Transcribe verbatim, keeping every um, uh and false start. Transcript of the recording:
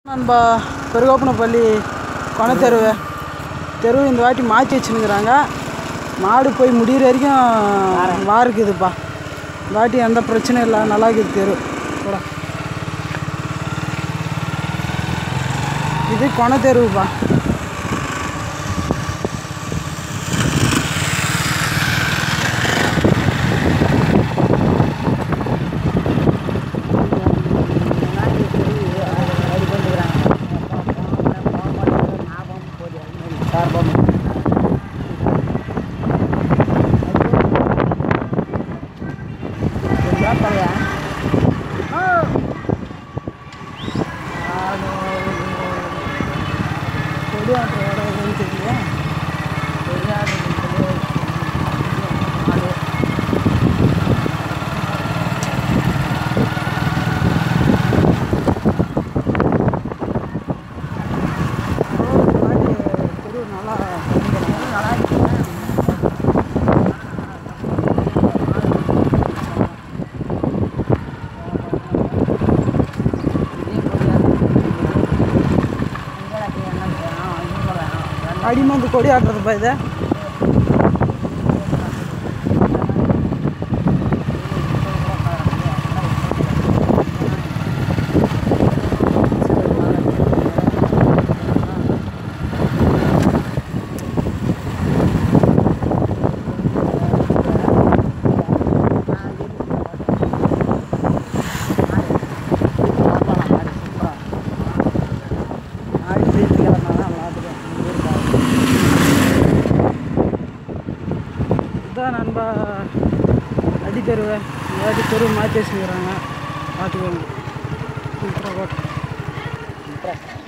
நம்ம பெருகோப்பனப்பள்ளி கொண தெரு தெரு இந்த வாட்டி மாற்றி வச்சுன்னுக்குறாங்க. மாடு போய் முடிகிற வரைக்கும் வாருக்குதுப்பா. இந்த வாட்டி எந்த பிரச்சனையும் இல்லை, நல்லா இருக்குது தெரு கூட. இது கொண தெருவுப்பா. அடிமந்து கொடி ஆட்டுறதுப்பா இதை. இதுதான் நண்பா அடி தெருவை அடி தெரு மாற்றி வச்சுக்கிறாங்க. பார்த்துக்கோங்க.